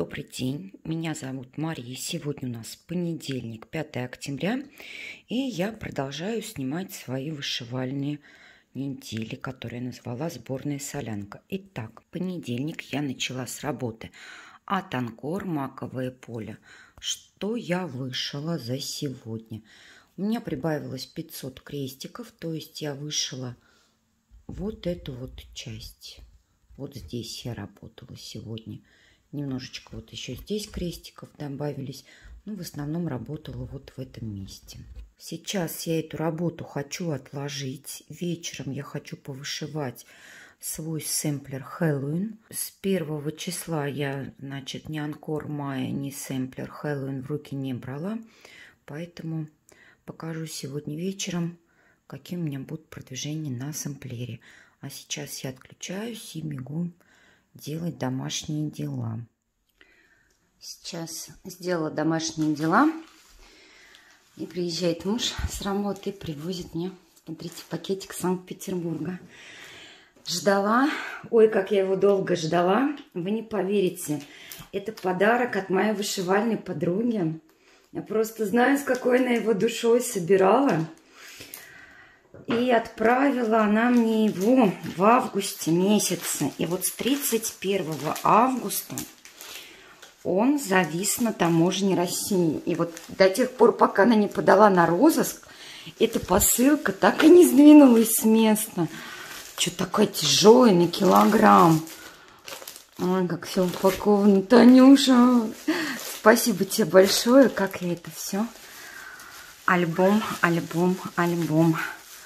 Добрый день, меня зовут Мария. Сегодня у нас понедельник, 5 октября, и я продолжаю снимать свои вышивальные недели, которые я назвала «Сборная солянка». Итак, понедельник я начала с работы от Анкор маковое поле. Что я вышила за сегодня? У меня прибавилось 500 крестиков, то есть я вышила вот эту вот часть. Вот здесь я работала сегодня. Немножечко вот еще здесь крестиков добавились. Но в основном работала вот в этом месте. Сейчас я эту работу хочу отложить. Вечером я хочу повышивать свой сэмплер Хэллоуин. С 1 числа я, значит, ни Анкор Майя, ни сэмплер Хэллоуин в руки не брала. Поэтому покажу сегодня вечером, какие у меня будут продвижения на сэмплере. А сейчас я отключаюсь и бегу делать домашние дела. Сейчас сделала домашние дела. И приезжает муж с работы и привозит мне, смотрите, пакетик Санкт-Петербурга. Ждала. Ой, как я его долго ждала. Вы не поверите. Это подарок от моей вышивальной подруги. Я просто знаю, с какой она его душой собирала. И отправила она мне его в августе месяце. И вот с 31 августа он завис на таможне России. И вот до тех пор, пока она не подала на розыск, эта посылка так и не сдвинулась с места. Что такое тяжелое на килограмм. Ой, как все упаковано. Танюша, спасибо тебе большое. Как я это все? Альбом, альбом, альбом.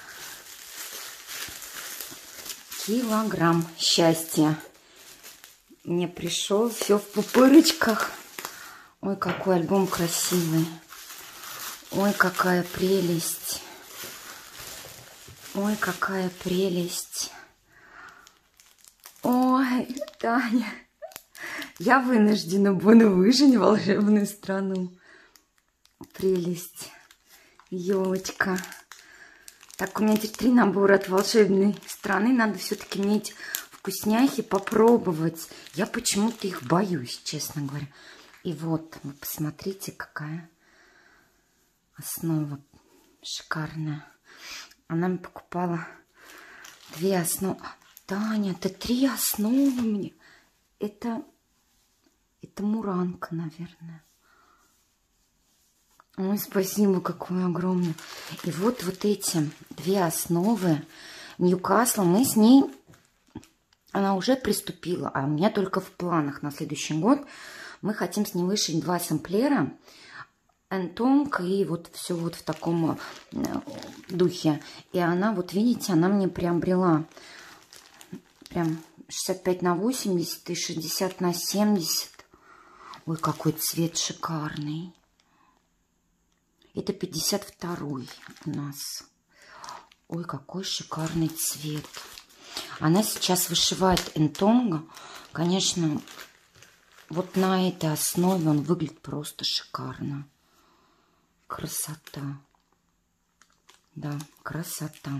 Килограмм счастья. Мне пришел все в пупырочках. Ой, какой альбом красивый. Ой, какая прелесть. Ой, какая прелесть. Ой, Таня, я вынуждена буду выжить волшебную страну. Прелесть. Елочка. Так, у меня теперь 3 набора от волшебной страны. Надо все-таки мне эти вкусняхи попробовать. Я почему-то их боюсь, честно говоря. И вот, вы посмотрите, какая основа шикарная. Она мне покупала 2 основы. Таня, это 3 основы мне. Это муранка, наверное. Ой, спасибо, какое огромное. И вот эти 2 основы Ньюкасла. Мы с ней... Она уже приступила, а у меня только в планах на следующий год. Мы хотим с ней вышить 2 сэмплера. Энтонг и вот все вот в таком духе. И она, вот видите, она мне приобрела прям 65 на 80 и 60 на 70. Ой, какой цвет шикарный. Это 52-й у нас. Ой, какой шикарный цвет. Она сейчас вышивает энтонга. Конечно, вот на этой основе он выглядит просто шикарно. Красота. Да, красота.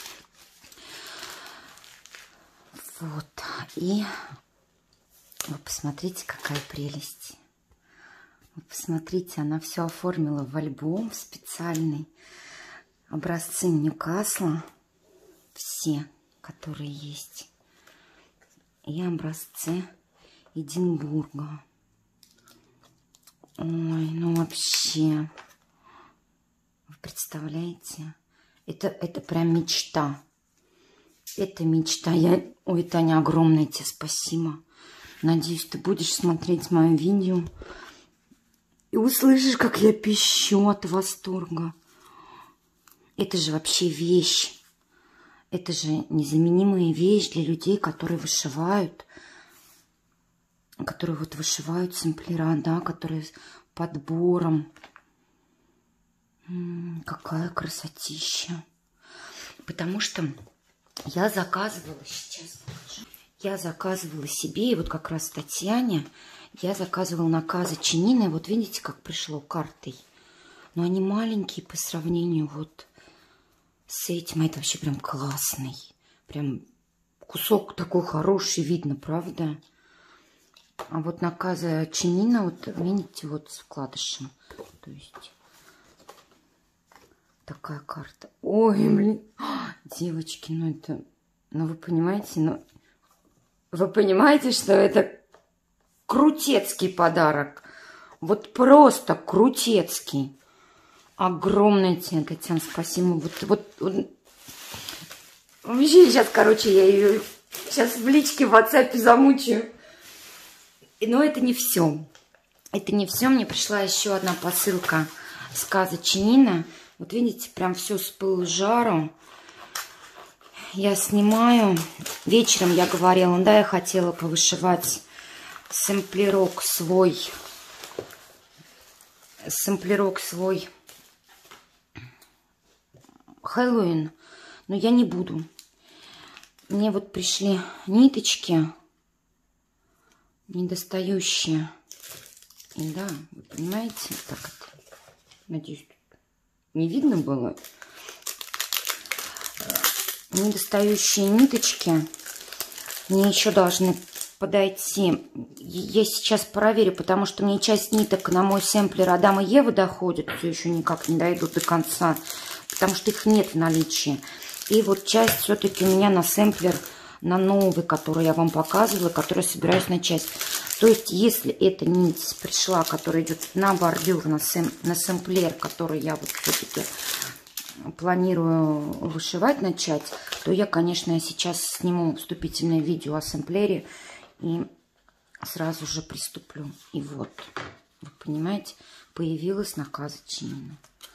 Вот. И вы посмотрите, какая прелесть. Вы посмотрите, она все оформила в альбом специальный. Образцы Ньюкасла. Все, которые есть. И образцы Эдинбурга. Ой, ну вообще. Вы представляете? Это прям мечта. Это мечта. Ой, Таня, огромное тебе спасибо. Надеюсь, ты будешь смотреть мое видео и услышишь, как я пищу от восторга. Это же вообще вещь. Это же незаменимая вещь для людей, которые вышивают. Которые вот вышивают сэмплера, да, которые с подбором. Какая красотища. Потому что я заказывала сейчас. Я заказывала себе, и вот как раз Татьяне, я заказывала наказы Чинины. Вот видите, как пришло картой. Но они маленькие по сравнению вот с этим. Это вообще прям классный. Прям кусок такой хороший видно, правда? А вот на Каза Чинина, вот видите, вот с вкладышем. То есть такая карта. Ой, блин. Девочки, ну это... Ну вы понимаете, ну... Вы понимаете, что это крутецкий подарок. Вот просто крутецкий. Огромное тебе, Татьяна, спасибо. Вот. Вообще сейчас, короче, я ее сейчас в личке в WhatsApp замучаю. Но это не все. Это не все. Мне пришла еще одна посылка с Каза Чинина. Вот видите, прям все с пылу с жару. Я снимаю. Вечером я говорила, да, я хотела повышивать сэмплерок свой. Хэллоуин. Но я не буду. Мне вот пришли ниточки недостающие. И да, вы понимаете, так это, надеюсь, не видно было. Недостающие ниточки мне еще должны подойти. Я сейчас проверю, потому что мне часть ниток на мой сэмплер Адам и Ева доходит, все еще никак не дойдут до конца, потому что их нет в наличии. И вот часть все-таки у меня на сэмплер, на новый, который я вам показывала, который собираюсь начать. То есть, если эта нить пришла, которая идет на бордюр, на сэмплер, который я вот все-таки планирую вышивать, начать, то я, конечно, сейчас сниму вступительное видео о сэмплере и сразу же приступлю. И вот, вы понимаете, появилась на Каза Чинина.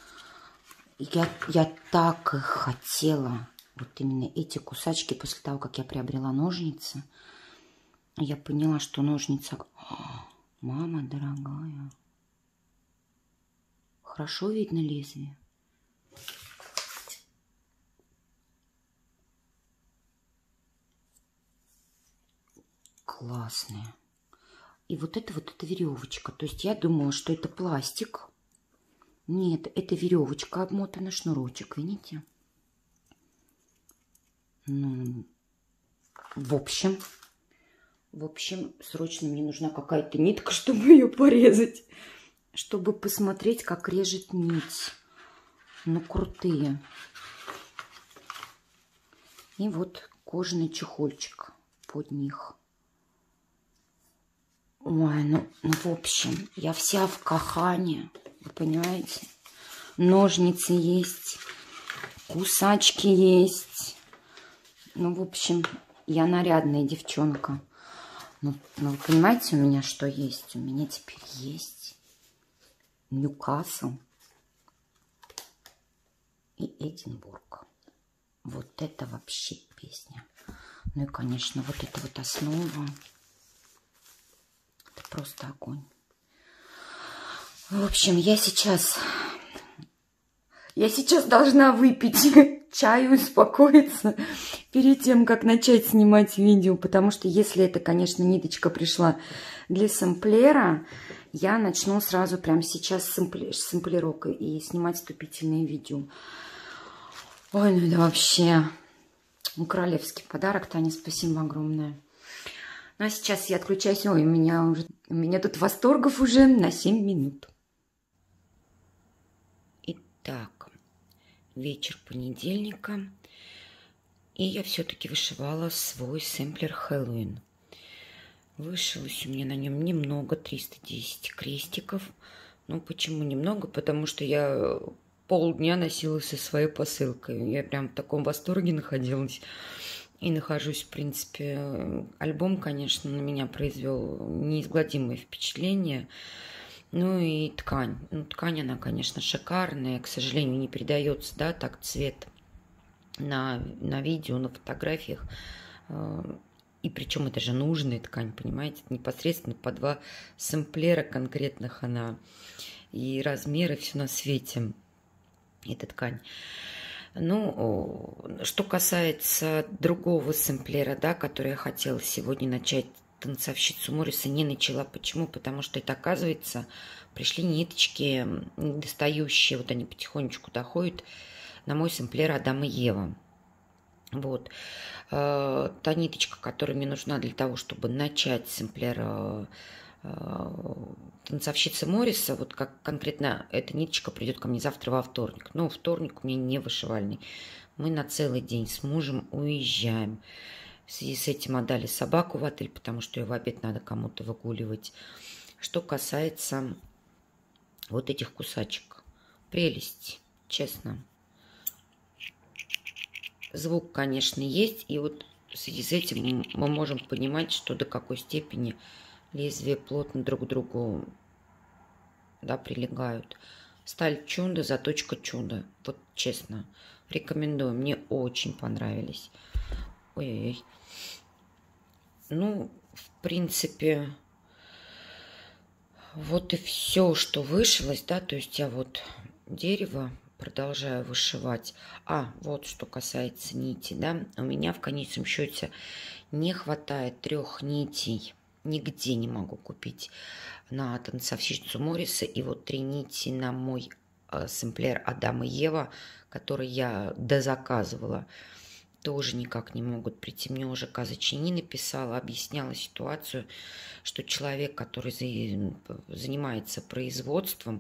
Я так их хотела, вот именно эти кусачки, после того, как я приобрела ножницы. Я поняла, что ножница... Мама дорогая. Хорошо видно лезвие? Классная. И вот это веревочка. То есть я думала, что это пластик. Нет, это веревочка обмотана, шнурочек, видите? Ну, в общем, срочно мне нужна какая-то нитка, чтобы ее порезать. Чтобы посмотреть, как режет нить. Ну, крутые. И вот кожаный чехольчик под них. Ой, ну в общем, я вся в кахане. Вы понимаете? Ножницы есть, кусачки есть. Ну, в общем, я нарядная девчонка. Ну, вы понимаете, у меня что есть? У меня теперь есть Ньюкасл и Эдинбург. Вот это вообще песня. Ну и, конечно, вот эта вот основа. Это просто огонь. В общем, я сейчас должна выпить чаю, успокоиться перед тем, как начать снимать видео. Потому что если это, конечно, ниточка пришла для сэмплера, я начну сразу прямо сейчас с сэмплерок и снимать вступительные видео. Ой, ну это вообще королевский подарок, Таня, спасибо огромное. Ну а сейчас я отключаюсь. Ой, у меня тут восторгов уже на 7 минут. Итак, вечер понедельника. И я все-таки вышивала свой сэмплер Хэллоуин. Вышилось у меня на нем немного, 310 крестиков. Ну, почему немного? Потому что я полдня носилась со своей посылкой. Я прям в таком восторге находилась. И нахожусь, в принципе. Альбом, конечно, на меня произвел неизгладимое впечатление. Ну и ткань. Ну, ткань, она, конечно, шикарная. К сожалению, не передается, да, так цвет на видео, на фотографиях. И причем это же нужная ткань, понимаете? Непосредственно по 2 сэмплера конкретных она. И размеры, все на свете. Эта ткань. Ну, что касается другого сэмплера, да, который я хотела сегодня начать, танцовщицу Морриса, не начала. Почему? Потому что это, оказывается, пришли ниточки недостающие. Вот они потихонечку доходят на мой сэмплер Адам и Ева. Вот. Та ниточка, которая мне нужна для того, чтобы начать сэмплер танцовщицы Морриса, вот как конкретно эта ниточка придет ко мне завтра во вторник. Но вторник у меня не вышивальный. Мы на целый день с мужем уезжаем. В связи с этим отдали собаку в отель, потому что ее в обед надо кому-то выгуливать. Что касается вот этих кусачек. Прелесть, честно. Звук, конечно, есть. И вот в связи с этим мы можем понимать, что до какой степени лезвия плотно друг к другу, да, прилегают. Сталь чудо, заточка чудо. Вот честно. Рекомендую. Мне очень понравились. Ой-ой-ой. Ну, в принципе, вот и все, что вышилось, да, то есть я вот дерево продолжаю вышивать. Вот что касается нити, да, у меня в конечном счете не хватает 3 нитей, нигде не могу купить на танцовщицу Морриса, и вот 3 нити на мой сэмплер Адам и Ева, который я дозаказывала, тоже никак не могут прийти. Мне уже Казачини написала, объясняла ситуацию, что человек, который занимается производством,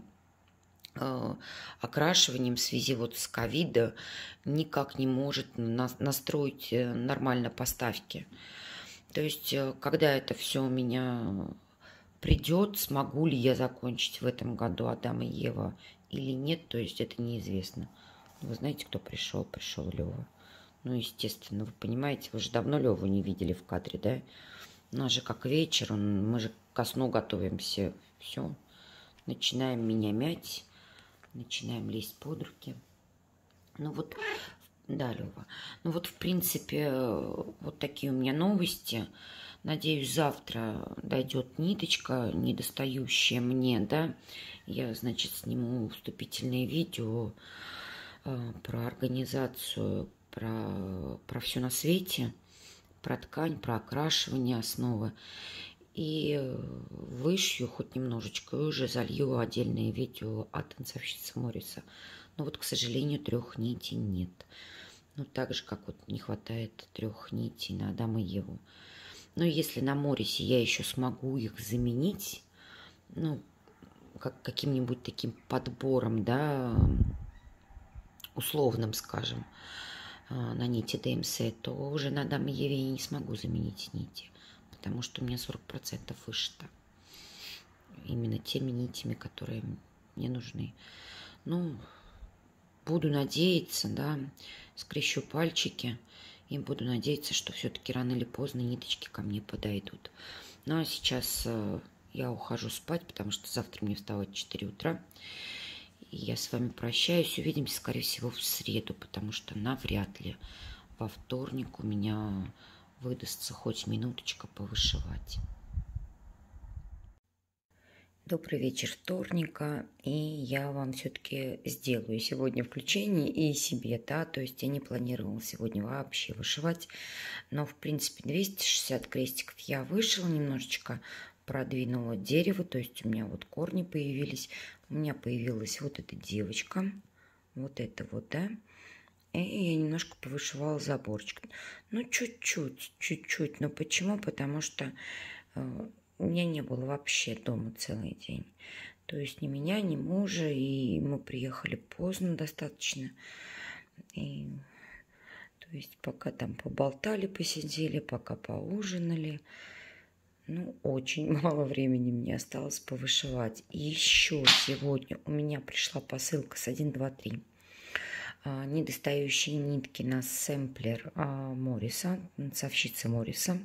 окрашиванием в связи вот с ковидом, никак не может настроить нормально поставки. То есть, когда это все у меня придет, смогу ли я закончить в этом году Адам и Ева или нет, то есть это неизвестно. Вы знаете, кто пришел? Пришел Лёва. Ну, естественно, вы понимаете, вы же давно Лёву не видели в кадре, да? У нас же как вечер, мы же ко сну готовимся. Все, начинаем меня мять, начинаем лезть под руки. Ну вот, да, Лёва. Ну вот, в принципе, вот такие у меня новости. Надеюсь, завтра дойдет ниточка, недостающая мне, да. Я, значит, сниму вступительное видео про организацию, про все на свете, про ткань, про окрашивание основы. И вышью хоть немножечко, и уже залью отдельное видео от танцовщицы Морриса. Но вот, к сожалению, 3 нитей нет. Ну, так же, как вот не хватает 3 нитей на Адама и Еву. Но если на Моррисе я еще смогу их заменить, ну, как каким-нибудь таким подбором, да, условным, скажем, на нити ДМС, то уже на Адам и Еве я не смогу заменить нити, потому что у меня 40% вышито именно теми нитями, которые мне нужны. Ну, буду надеяться, да, скрещу пальчики и буду надеяться, что все-таки рано или поздно ниточки ко мне подойдут. Ну, а сейчас я ухожу спать, потому что завтра мне вставать в 4 утра. И я с вами прощаюсь. Увидимся, скорее всего, в среду, потому что навряд ли во вторник у меня выдастся хоть минуточка повышивать. Добрый вечер вторника, и я вам все-таки сделаю сегодня включение и себе, да, то есть я не планировала сегодня вообще вышивать, но в принципе 260 крестиков я вышила, немножечко продвинула дерево, то есть у меня вот корни появились, у меня появилась вот эта девочка, вот это вот, да, и я немножко повышивала заборчик, ну чуть-чуть, но почему? Потому что у меня не было вообще дома целый день. То есть ни меня, ни мужа. И мы приехали поздно достаточно. И, то есть пока там поболтали, посидели, пока поужинали. Ну, очень мало времени мне осталось повышивать. И еще сегодня у меня пришла посылка с 1, 2, 3. Недостающие нитки на сэмплер Морриса, танцовщицы Морриса.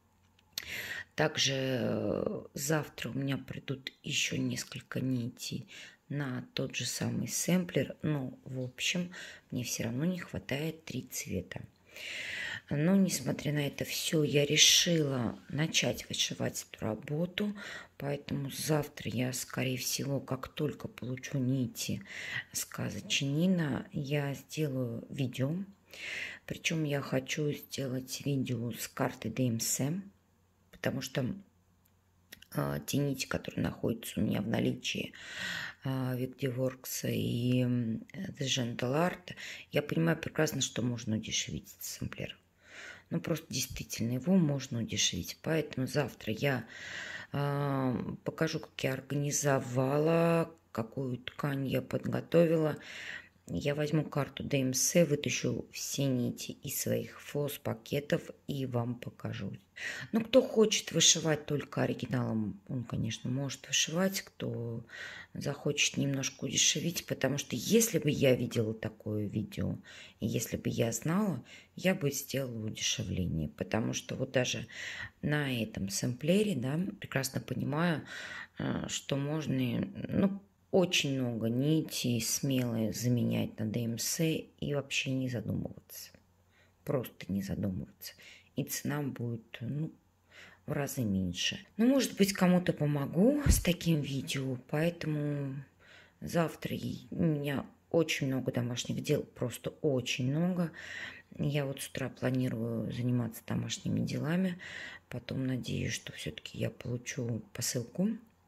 Также завтра у меня придут еще несколько нитей на тот же самый сэмплер. Но, в общем, мне все равно не хватает 3 цвета. Но, несмотря на это все, я решила начать вышивать эту работу. Поэтому завтра я, скорее всего, как только получу нити с Казачинина, я сделаю видео. Причем я хочу сделать видео с карты ДМС. Потому что те нити, которые находятся у меня в наличии, Vicdiworks и The Gentle Art, я понимаю прекрасно, что можно удешевить этот сэмплер. Ну, просто действительно его можно удешевить. Поэтому завтра я покажу, как я организовала, какую ткань я подготовила. Я возьму карту ДМС, вытащу все нити из своих фос-пакетов и вам покажу. Ну, кто хочет вышивать только оригиналом, он, конечно, может вышивать. Кто захочет немножко удешевить, потому что если бы я видела такое видео, и если бы я знала, я бы сделала удешевление. Потому что вот даже на этом сэмплере, да, прекрасно понимаю, что можно, ну, очень много нитей смело заменять на ДМС и вообще не задумываться. Просто не задумываться. И цена будет, ну, в разы меньше. Ну, может быть, кому-то помогу с таким видео, поэтому завтра у меня очень много домашних дел, просто очень много. Я вот с утра планирую заниматься домашними делами, потом надеюсь, что все-таки я получу посылку,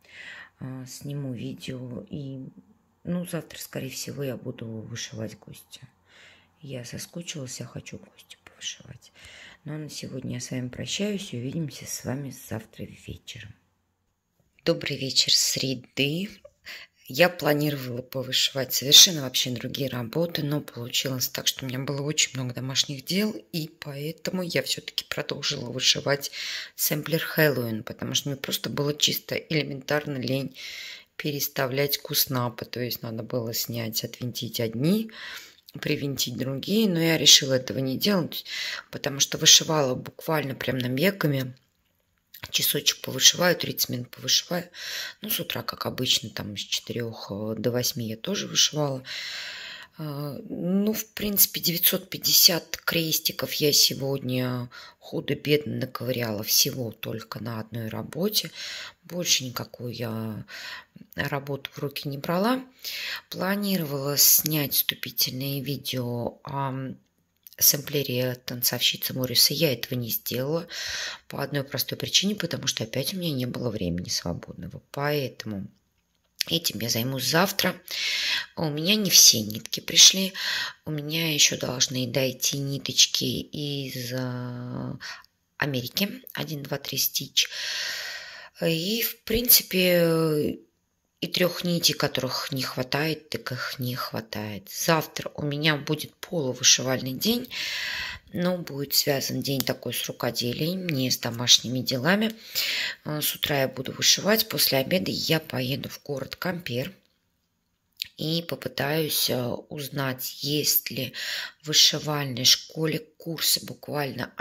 сниму видео и, ну, завтра, скорее всего, я буду вышивать гостя. Я соскучилась, я хочу гостя повышивать. Ну, а на сегодня я с вами прощаюсь и увидимся с вами завтра вечером. Добрый вечер среды. Я планировала повышивать совершенно вообще другие работы, но получилось так, что у меня было очень много домашних дел, и поэтому я все-таки продолжила вышивать сэмплер Хэллоуин, потому что мне просто было чисто элементарно лень переставлять куснапы, то есть надо было снять, отвинтить одни, привинтить другие, но я решила этого не делать, потому что вышивала буквально прям намеками. Часочек повышиваю, 30 минут повышиваю. Ну, с утра, как обычно, там с 4 до 8 я тоже вышивала. Ну, в принципе, 950 крестиков я сегодня худо-бедно наковыряла всего только на одной работе. Больше никакую я работу в руки не брала. Планировала снять вступительное видео о сэмплере танцовщицы Мориса. Я этого не сделала по одной простой причине, потому что опять у меня не было времени свободного. Поэтому этим я займусь завтра. У меня не все нитки пришли. У меня еще должны дойти ниточки из Америки. 1, 2, 3 стич. И, в принципе, и 3 нитей, которых не хватает, так их не хватает. Завтра у меня будет полувышивальный день, но будет связан день такой с рукоделием, не с домашними делами. С утра я буду вышивать, после обеда я поеду в город Кампер и попытаюсь узнать, есть ли в вышивальной школе курсы буквально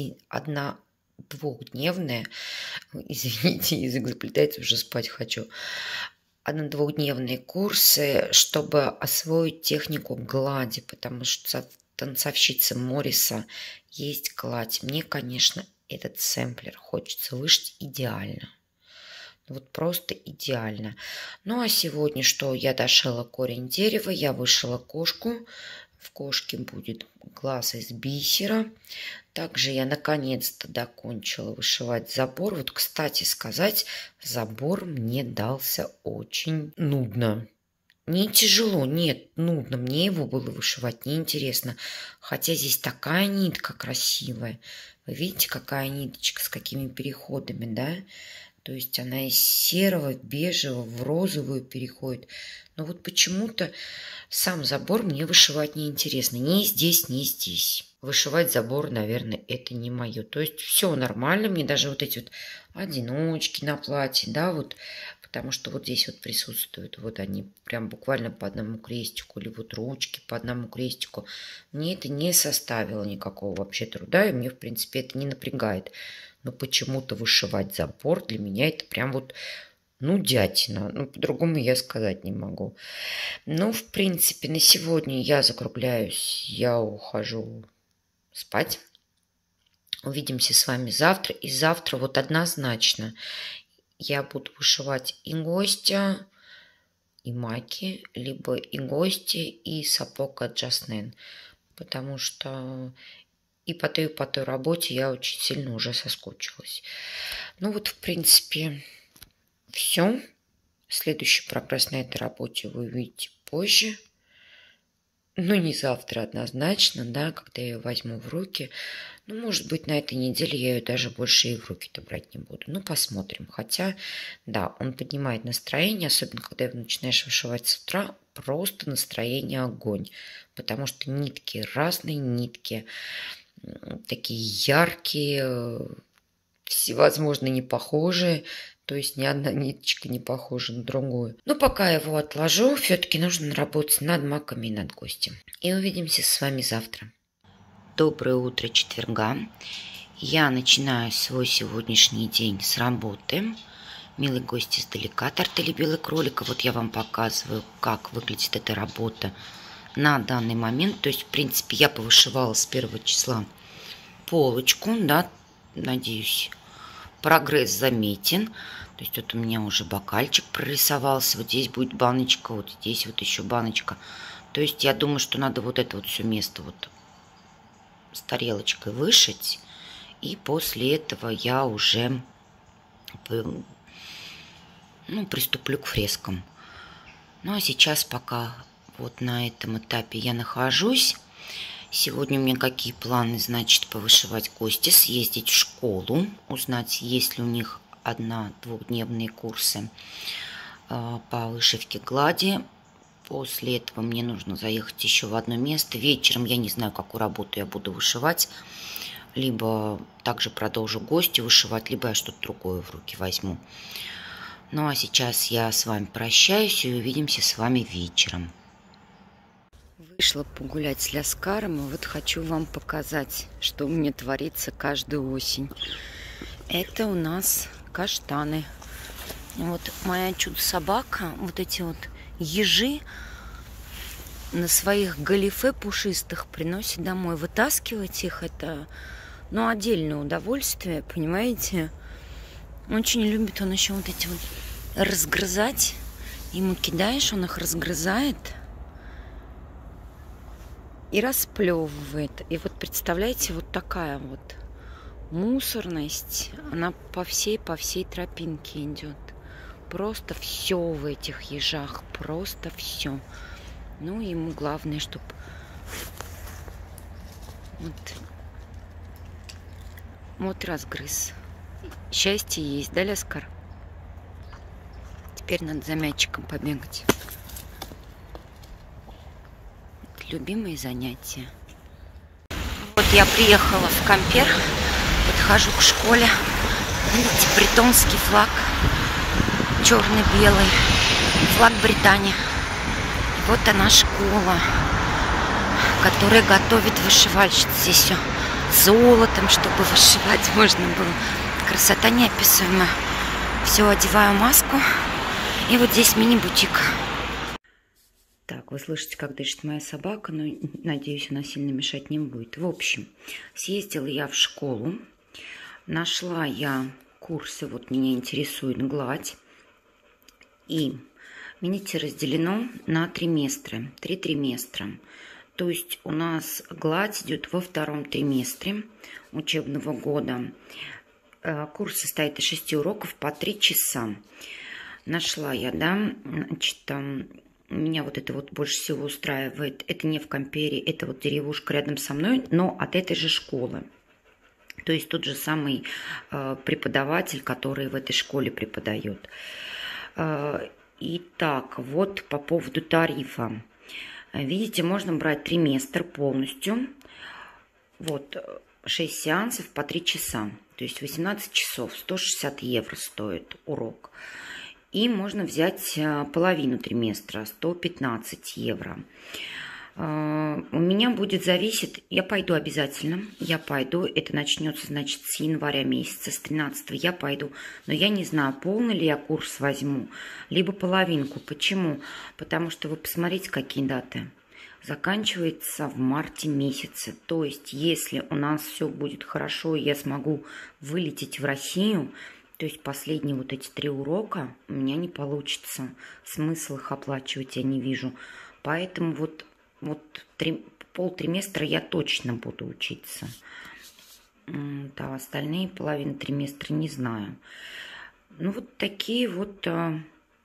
двухдневные. Извините, язык заплетается, уже спать хочу. 1-2-дневные курсы, чтобы освоить технику глади, потому что танцовщица Мориса есть гладь. Мне, конечно, этот сэмплер хочется вышить идеально. Вот просто идеально. Ну а сегодня что? Я дошила корень дерева, я вышила кошку. В кошке будет глаз из бисера. Также я наконец-то докончила вышивать забор. Вот, кстати сказать, забор мне дался очень нудно. Не тяжело, нет, нудно. Мне его было вышивать неинтересно. Хотя здесь такая нитка красивая. Вы видите, какая ниточка, с какими переходами, да? То есть она из серого, бежевого в розовую переходит. Но вот почему-то сам забор мне вышивать неинтересно. Ни здесь, ни здесь. Вышивать забор, наверное, это не мое. То есть все нормально. Мне даже вот эти вот одиночки на платье, да, вот, потому что вот здесь вот присутствуют, вот они прям буквально по одному крестику, или вот ручки по одному крестику. Мне это не составило никакого вообще труда, и мне, в принципе, это не напрягает. Но почему-то вышивать забор для меня это прям вот, ну, дятина. Ну, по-другому я сказать не могу. Ну, в принципе, на сегодня я закругляюсь, я ухожу спать. Увидимся с вами завтра. И завтра вот однозначно я буду вышивать и гостя, и маки, либо и гости, и сапог от Жаснен. Потому что и по той работе я очень сильно уже соскучилась. Ну вот, в принципе, все. Следующий прогресс на этой работе вы увидите позже. Ну, не завтра однозначно, да, когда я ее возьму в руки. Ну, может быть, на этой неделе я ее даже больше и в руки-то брать не буду. Ну, посмотрим. Хотя, да, он поднимает настроение, особенно когда его начинаешь вышивать с утра. Просто настроение огонь. Потому что нитки разные, нитки такие яркие, всевозможно не похожие. То есть ни одна ниточка не похожа на другую. Но пока его отложу, все-таки нужно работать над маками и над гостем. И увидимся с вами завтра. Доброе утро четверга. Я начинаю свой сегодняшний день с работы. Милые гости издалека, тортели белый кролик. Вот я вам показываю, как выглядит эта работа на данный момент. То есть, в принципе, я повышивала с 1 числа полочку, да, надеюсь, прогресс заметен. То есть вот у меня уже бокальчик прорисовался, вот здесь будет баночка, вот здесь вот еще баночка. То есть я думаю, что надо вот это вот все место вот с тарелочкой вышить. И после этого я уже приступлю к фрескам. Ну а сейчас пока вот на этом этапе я нахожусь. Сегодня у меня какие планы, значит, повышивать гости, съездить в школу, узнать, есть ли у них 1-2-дневные курсы по вышивке глади. После этого мне нужно заехать еще в одно место. Вечером я не знаю, какую работу я буду вышивать. Либо также продолжу гости вышивать, либо я что-то другое в руки возьму. Ну а сейчас я с вами прощаюсь и увидимся с вами вечером. Вышла погулять с Ляскаром, и вот хочу вам показать, что у меня творится каждую осень. Это у нас каштаны. Вот моя чудо-собака, вот эти вот ежи на своих галифе пушистых приносит домой. Вытаскивать их — это, отдельное удовольствие, понимаете? Очень любит он еще вот эти вот разгрызать. Ему кидаешь, он их разгрызает и расплевывает. И вот представляете, вот такая вот мусорность, она по всей тропинке идет. Просто все в этих ежах, просто все. Ну, ему главное, чтобы вот разгрыз. Счастье есть, да, Ляскар? Теперь надо за мячиком побегать. Это любимые занятия. Вот я приехала в Кампер, подхожу к школе. Видите, бретонский флаг, черно-белый, флаг Британии. И вот она школа, которая готовит вышивальщиц. Здесь все золотом, чтобы вышивать можно было. Красота неописуемая. Все, одеваю маску. И вот здесь мини-бутик. Так, вы слышите, как дышит моя собака, но, надеюсь, она сильно мешать не будет. В общем, съездила я в школу. Нашла я курсы, вот меня интересует гладь. И, видите, разделено на триместры. 3 триместра. То есть у нас гладь идет во 2-м триместре учебного года. Курс состоит из 6 уроков по 3 часа. Нашла я, да, значит, меня вот это вот больше всего устраивает. Это не в Кампере, это вот деревушка рядом со мной, но от этой же школы. То есть тот же самый преподаватель, который в этой школе преподает. Итак, вот по поводу тарифа. Видите, можно брать триместр полностью. Вот 6 сеансов по 3 часа. То есть 18 часов, 160 евро стоит урок. И можно взять половину триместра, 115 евро. У меня будет зависеть, я пойду обязательно, это начнется, значит, с января месяца, с 13 я пойду, но я не знаю, полный ли я курс возьму, либо половинку. Почему? Потому что вы посмотрите, какие даты. Заканчивается в марте месяце, то есть если у нас все будет хорошо, и я смогу вылететь в Россию, то есть последние вот эти 3 урока у меня не получится, смысл их оплачивать я не вижу, поэтому вот полтриместра я точно буду учиться. Да, остальные половины триместра не знаю. Ну, вот такие вот, в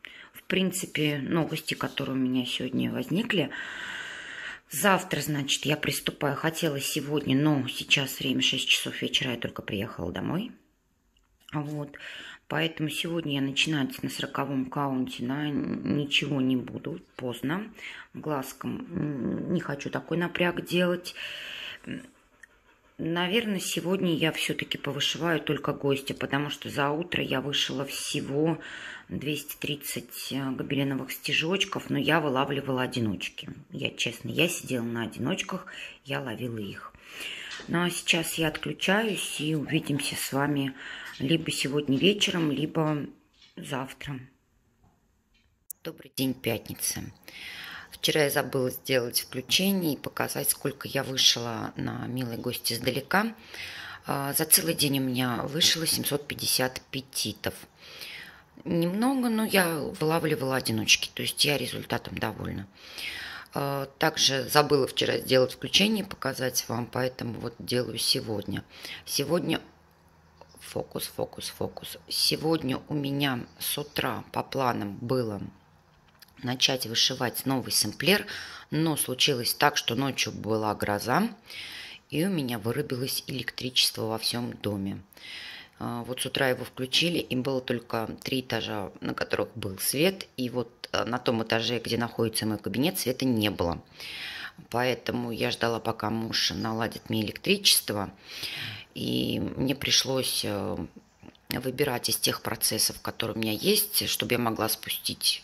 принципе, новости, которые у меня сегодня возникли. Завтра, значит, я приступаю. Хотела сегодня, но сейчас время 6 часов вечера, я только приехала домой. Вот. Поэтому сегодня я начинать на 40-м каунте, да, ничего не буду, поздно. Глазком не хочу такой напряг делать. Наверное, сегодня я все-таки повышиваю только гостя, потому что за утро я вышила всего 230 гобеленовых стежочков, но я вылавливала одиночки. Я честно, я сидела на одиночках, я ловила их. Ну а сейчас я отключаюсь и увидимся с вами либо сегодня вечером, либо завтра. Добрый день, пятница. Вчера я забыла сделать включение и показать, сколько я вышила на милой гости издалека. За целый день у меня вышло 750 петитов. Немного, но я вылавливала одиночки, то есть я результатом довольна. Также забыла вчера сделать включение и показать вам, поэтому вот делаю сегодня. Сегодня фокус. Сегодня у меня с утра по планам было начать вышивать новый сэмплер, но случилось так, что ночью была гроза, и у меня вырубилось электричество во всем доме. Вот с утра его включили, и было только 3 этажа, на которых был свет, и вот на том этаже, где находится мой кабинет, света не было. Поэтому я ждала, пока муж наладит мне электричество, и мне пришлось выбирать из тех процессов, которые у меня есть, чтобы я могла спустить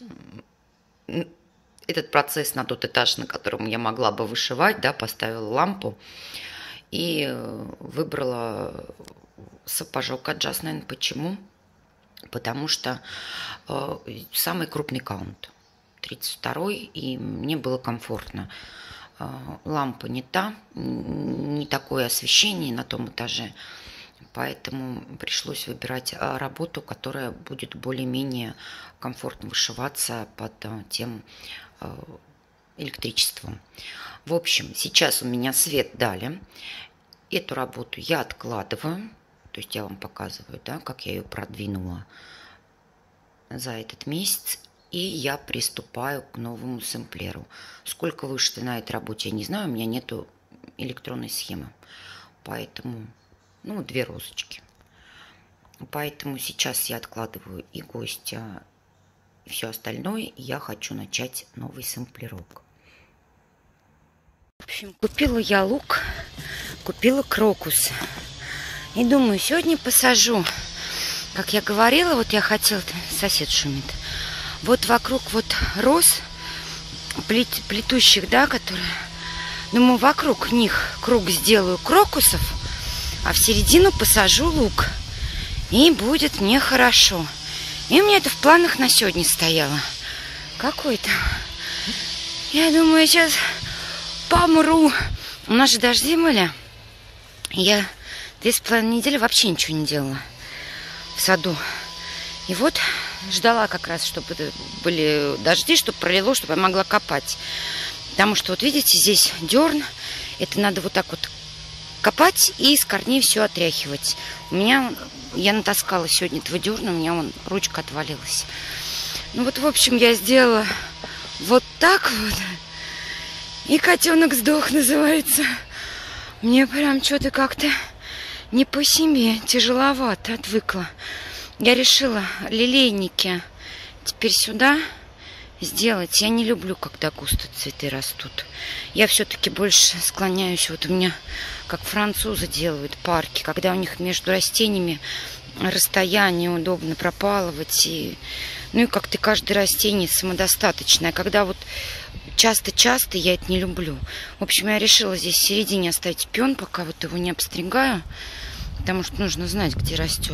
этот процесс на тот этаж, на котором я могла бы вышивать, да, поставила лампу и выбрала сапожок от Just Nine. Почему? Потому что самый крупный каунт, 32-й, и мне было комфортно. Лампа не та, не такое освещение на том этаже, поэтому пришлось выбирать работу, которая будет более-менее комфортно вышиваться под тем электричеством. В общем, сейчас у меня свет дали. Эту работу я откладываю. То есть я вам показываю, да, как я ее продвинула за этот месяц. И я приступаю к новому сэмплеру. Сколько вышито на этой работе, я не знаю. У меня нету электронной схемы. Поэтому, 2 розочки. Поэтому сейчас я откладываю и гостя, и все остальное. И я хочу начать новый сэмплерок. В общем, купила я лук, купила крокус. И думаю, сегодня посажу. Как я говорила, вот я хотела, сосед шумит. Вот вокруг вот роз, плетущих, да, которые... Думаю, вокруг них круг сделаю крокусов, а в середину посажу лук. И будет мне хорошо. И у меня это в планах на сегодня стояло. Какой-то. Я думаю, я сейчас помру. У нас же дожди были. Я 2,5 недели вообще ничего не делала в саду. И вот ждала как раз, чтобы были дожди, чтобы пролило, чтобы я могла копать. Потому что, вот видите, здесь дерн. Это надо вот так вот копать и с корней все отряхивать. У меня, я натаскала сегодня этого дерна, у меня вон ручка отвалилась. Ну вот, в общем, я сделала вот так вот. И котенок сдох, называется. Мне прям что-то как-то не по себе, тяжеловато, отвыкла. Я решила лилейники теперь сюда сделать. Я не люблю, когда густо цветы растут. Я все-таки больше склоняюсь, вот у меня, как французы делают парки, когда у них между растениями расстояние, удобно пропалывать. Ну и как-то каждое растение самодостаточное. Когда вот часто-часто я это не люблю. В общем, я решила здесь в середине оставить пион, пока вот его не обстригаю. Потому что нужно знать, где растет.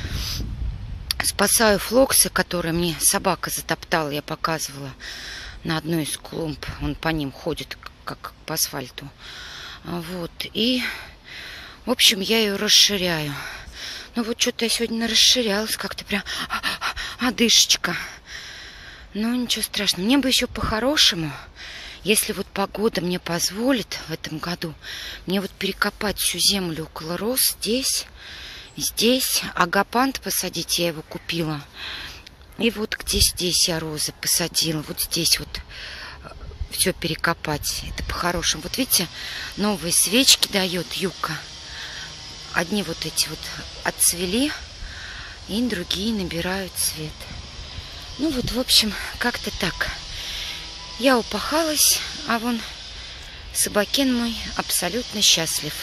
Спасаю флоксы, которые мне собака затоптала, я показывала на одной из клумб. Он по ним ходит, как по асфальту. Вот. И, в общем, я ее расширяю. Ну вот что-то я сегодня расширялась, как-то прям одышечка. Ну, ничего страшного. Мне бы еще по-хорошему, если вот погода мне позволит в этом году, мне вот перекопать всю землю около роз здесь, агапант посадить, я его купила. И вот где здесь я розы посадила, вот здесь вот все перекопать. Это по-хорошему. Вот видите, новые свечки дает Юка. Одни вот эти вот отцвели, и другие набирают цвет. Ну вот, в общем, как-то так. Я упахалась, а вон собакен мой абсолютно счастлив.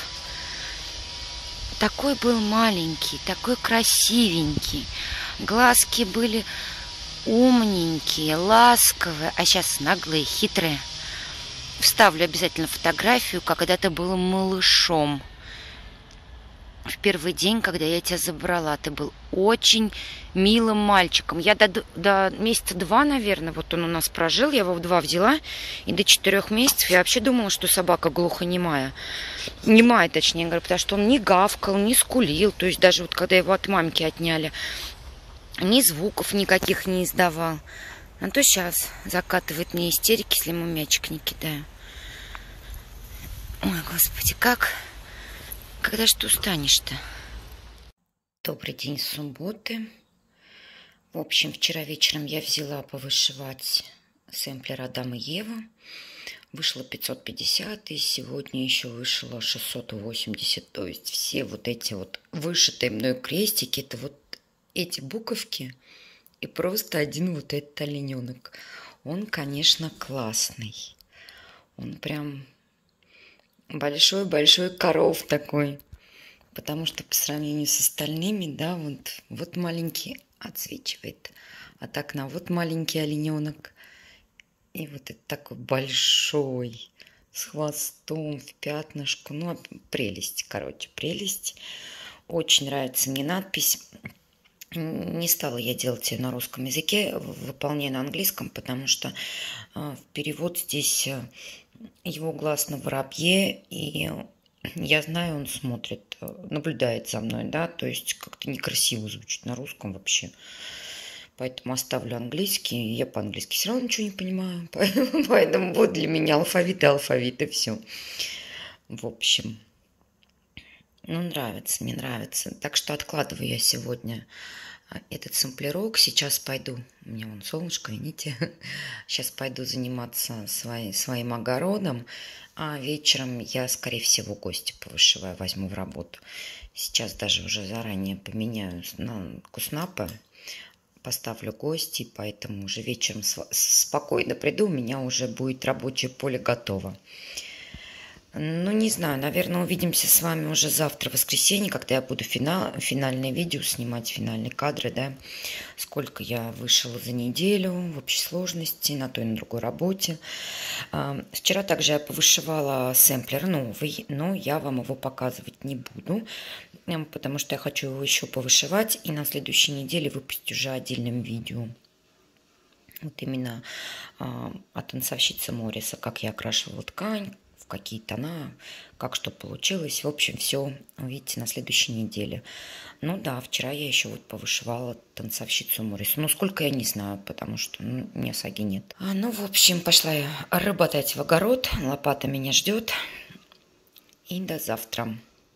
Такой был маленький, такой красивенький. Глазки были умненькие, ласковые, а сейчас наглые, хитрые. Вставлю обязательно фотографию, как когда ты был малышом. В первый день, когда я тебя забрала, ты был очень милым мальчиком. Я до месяца 2, наверное, вот он у нас прожил, я его в 2 взяла, и до 4 месяцев я вообще думала, что собака глухонемая. Немая, точнее говоря, потому что он не гавкал, не скулил. То есть даже вот когда его от мамки отняли, ни звуков никаких не издавал. А то сейчас закатывает мне истерики, если ему мячик не кидаю. Ой, Господи, когда ж ты устанешь-то? Добрый день, субботы. В общем, вчера вечером я взяла повышивать сэмплер Адам и Ева. Вышло 550, и сегодня еще вышло 680. То есть все вот эти вот вышитые мной крестики, это вот эти буковки и просто один вот этот олененок. Он, конечно, классный. Он прям большой-большой коров такой. Потому что по сравнению с остальными, да, вот маленький отсвечивает. А так на вот маленький олененок. И вот это такой большой, с хвостом, в пятнышку. Ну, прелесть, короче, прелесть. Очень нравится мне надпись. Не стала я делать ее на русском языке, выполняя на английском, потому что перевод здесь его глаз на воробье, и я знаю, он смотрит, наблюдает за мной, да, то есть как-то некрасиво звучит на русском вообще. Поэтому оставлю английский. Я по-английски все равно ничего не понимаю. Поэтому вот для меня алфавит и все. В общем, ну, нравится, мне нравится. Так что откладываю я сегодня этот сэмплерок. Сейчас пойду, у меня вон солнышко, видите. Сейчас пойду заниматься своим огородом. А вечером я, скорее всего, гости повышиваю, возьму в работу. Сейчас даже уже заранее поменяю на куснапы. Поставлю гости, поэтому уже вечером спокойно приду, у меня уже будет рабочее поле готово. Ну, не знаю, наверное, увидимся с вами уже завтра, в воскресенье, когда я буду финальное видео снимать, финальные кадры, да, сколько я вышила за неделю в общей сложности на той и на другой работе. Вчера также я повышивала сэмплер новый, но я вам его показывать не буду, потому что я хочу его еще повышивать и на следующей неделе выпустить уже отдельным видео. Вот именно от танцовщицы Морриса, как я окрашивала ткань, в какие тона, как что получилось. В общем, все увидите на следующей неделе. Ну да, вчера я еще вот повышивала танцовщицу Моррису. Ну, сколько я не знаю, потому что мне саги нет. Ну, в общем, пошла я работать в огород. Лопата меня ждет. И до завтра.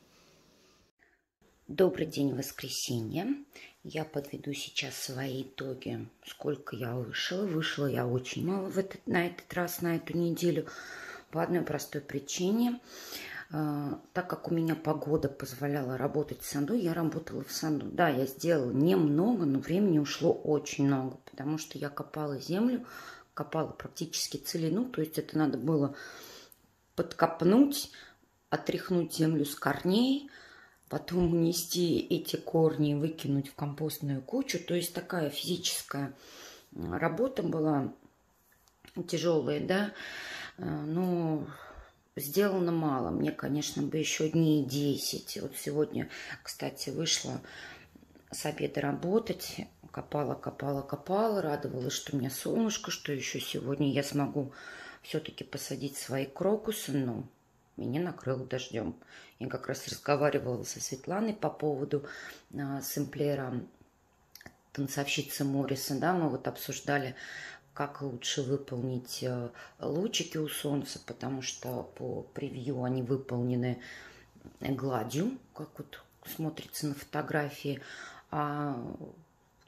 Добрый день, воскресенье. Я подведу сейчас свои итоги, сколько я вышла. Вышла я очень мало на этот раз, на эту неделю, по одной простой причине. Так как у меня погода позволяла работать в саду, я работала в саду. Да, я сделала немного, но времени ушло очень много, потому что я копала землю, копала практически целину, то есть это надо было подкопнуть, отряхнуть землю с корней, потом унести эти корни, выкинуть в компостную кучу. То есть такая физическая работа была тяжелая, да, но сделано мало. Мне, конечно, бы еще дней 10. Вот сегодня, кстати, вышла с обеда работать, копала, радовалась, что у меня солнышко, что еще сегодня я смогу все-таки посадить свои крокусы, но меня накрыло дождем. Я как раз разговаривала со Светланой по поводу сэмплера танцовщицы Морриса. Да, мы вот обсуждали, как лучше выполнить лучики у солнца, потому что по превью они выполнены гладью, как вот смотрится на фотографии. А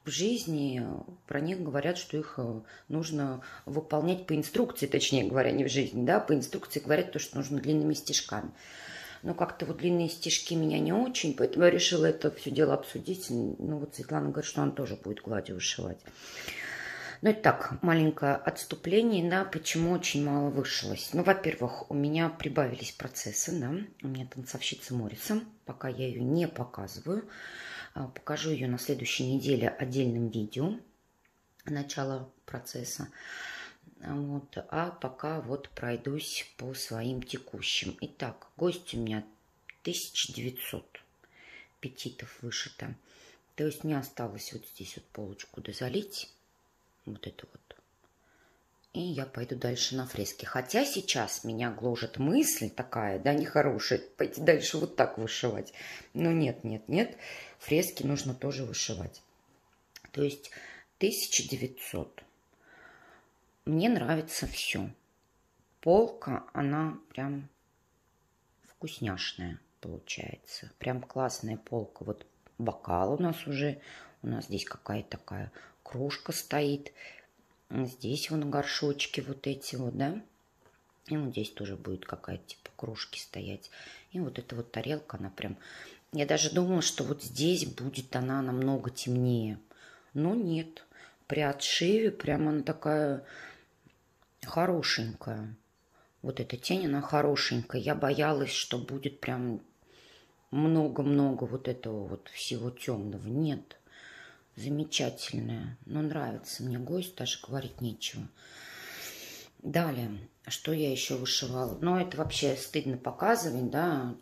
в жизни про них говорят, что их нужно выполнять по инструкции, точнее говоря, не в жизни, да, по инструкции говорят то, что нужно длинными стежками. Но как-то вот длинные стежки меня не очень, поэтому я решила это все дело обсудить. Ну вот Светлана говорит, что она тоже будет гладью вышивать. Ну, это так, маленькое отступление, да, почему очень мало вышилось. Ну, во-первых, у меня прибавились процессы, да, у меня танцовщица Мориса, пока я ее не показываю. Покажу ее на следующей неделе отдельным видео, начало процесса. Вот, а пока вот пройдусь по своим текущим. Итак, гость у меня 1900 петитов вышито. То есть мне осталось вот здесь вот полочку дозалить. Вот это вот. И я пойду дальше на фрески. Хотя сейчас меня гложет мысль такая, да, нехорошая, пойти дальше вот так вышивать. Но нет, нет, нет. Фрески нужно тоже вышивать. То есть 1900. Мне нравится все. Полка, она прям вкусняшная получается. Прям классная полка. Вот бокал у нас уже. У нас здесь какая-то такая кружка стоит. Здесь вон горшочки вот эти вот, да. И вот здесь тоже будет какая-то типа кружки стоять. И вот эта вот тарелка, она прям... Я даже думала, что вот здесь будет она намного темнее. Но нет. При отшиве прям она такая хорошенькая. Вот эта тень, она хорошенькая. Я боялась, что будет прям много-много вот этого вот всего темного. Нет. Замечательная. Но нравится мне гость, даже говорить нечего. Далее, что я еще вышивала? Ну, это вообще стыдно показывать, да,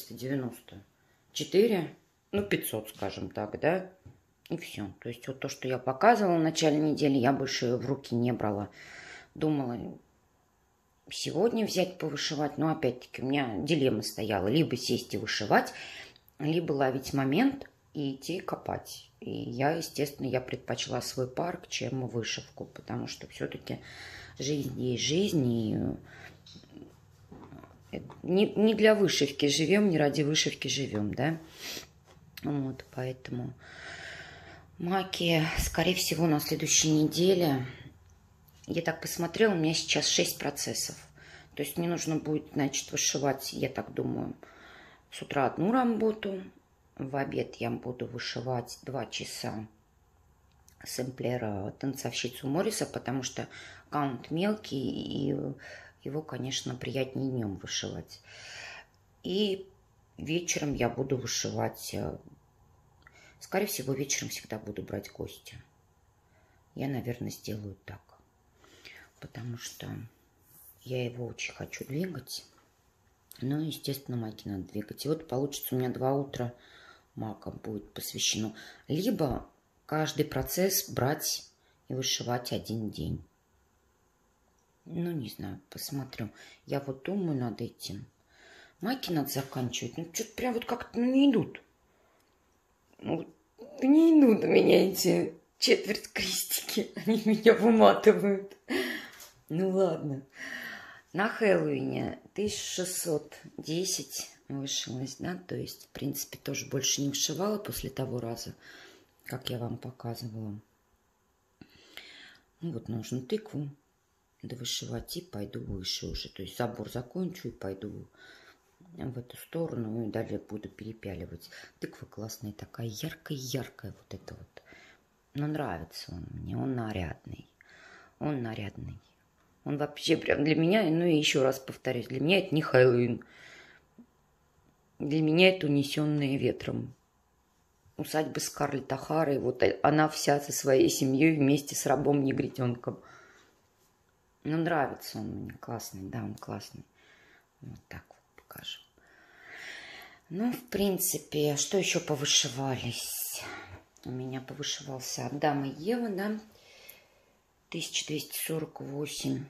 494, ну, 500, скажем так, да, и все. То есть вот то, что я показывала в начале недели, я больше в руки не брала. Думала сегодня взять повышивать, но опять-таки у меня дилемма стояла. Либо сесть и вышивать, либо ловить момент и идти копать. И я, естественно, я предпочла свой парк, чем вышивку, потому что все-таки жизнь есть жизнь, и не для вышивки живем, не ради вышивки живем, да. Вот, поэтому маки, скорее всего, на следующей неделе. Я так посмотрела, у меня сейчас 6 процессов. То есть мне нужно будет, значит, вышивать, я так думаю, с утра одну работу, в обед я буду вышивать 2 часа сэмплера танцовщицу Мориса, потому что аккаунт мелкий, и его, конечно, приятнее днем вышивать. И вечером я буду вышивать, скорее всего, вечером всегда буду брать гостя. Я, наверное, сделаю так, потому что я его очень хочу двигать. Ну, естественно, маки надо двигать. И вот получится у меня 2 утра мака будет посвящено. Либо каждый процесс брать и вышивать один день. Ну, не знаю, посмотрю. Я вот думаю над этим. Маки надо заканчивать. Ну, что-то прям вот как-то не идут. Ну, не идут у меня эти четверть крестики. Они меня выматывают. Ну, ладно. На Хэллоуине 1610 вышилась, да, то есть, в принципе, тоже больше не вышивала после того раза, как я вам показывала. Ну, вот нужно тыкву довышивать и пойду выше уже, то есть забор закончу и пойду в эту сторону и далее буду перепяливать. Тыква классная такая, яркая-яркая вот это вот. Но нравится он мне, он нарядный. Он нарядный. Он вообще прям для меня, ну и еще раз повторюсь, для меня это не Хэллоуин. Для меня это унесенные ветром. Усадьба Скарлетт О'Хары, вот она вся со своей семьей вместе с рабом-негритенком. Ну, нравится он мне, классный, да, он классный. Вот так вот покажу. Ну, в принципе, что еще повышивались? У меня повышивался Адам и Ева, да, 1248.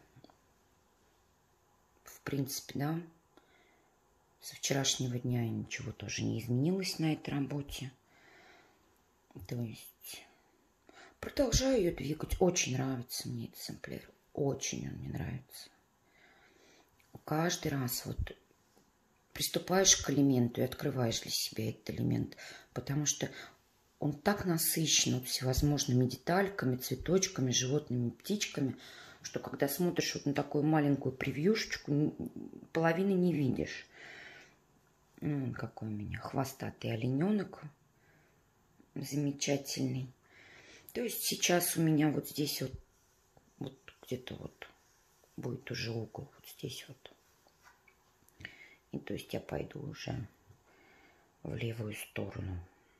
В принципе, да. Со вчерашнего дня ничего тоже не изменилось на этой работе. То есть продолжаю ее двигать. Очень нравится мне этот сэмплер. Очень он мне нравится. Каждый раз вот приступаешь к элементу и открываешь для себя этот элемент. Потому что он так насыщен вот всевозможными детальками, цветочками, животными, птичками, что когда смотришь вот на такую маленькую превьюшечку, половины не видишь. Какой у меня хвостатый олененок. Замечательный. То есть сейчас у меня вот здесь вот где-то вот будет уже угол. Вот здесь вот. И то есть я пойду уже в левую сторону.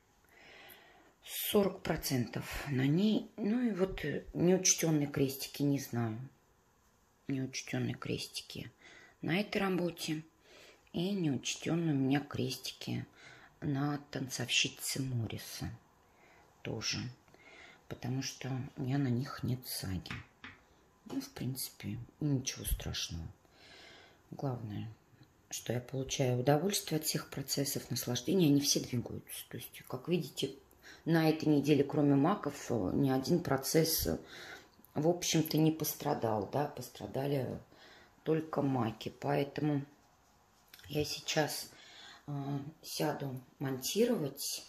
40% на ней. Ну и вот неучтенные крестики, не знаю. Неучтенные крестики на этой работе. И неучтенные у меня крестики на танцовщице Морриса. Тоже. Потому что у меня на них нет саги. Ну, в принципе, ничего страшного. Главное, что я получаю удовольствие от всех процессов, наслаждения. Они все двигаются. То есть, как видите, на этой неделе, кроме маков, ни один процесс, в общем-то, не пострадал. Да? Пострадали только маки. Поэтому я сейчас сяду монтировать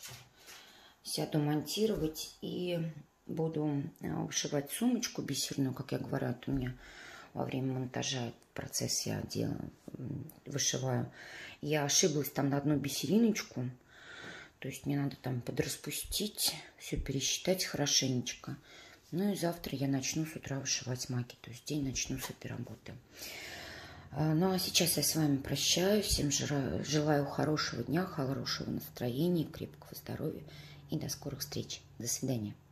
и буду вышивать сумочку бисерную, как я говорю, это у меня во время монтажа процесс я вышиваю. Я ошиблась там на одну бисериночку, то есть мне надо там подраспустить, все пересчитать хорошенечко. Ну и завтра я начну с утра вышивать маки, то есть день начну с этой работы. Ну а сейчас я с вами прощаюсь, всем желаю хорошего дня, хорошего настроения, крепкого здоровья и до скорых встреч. До свидания.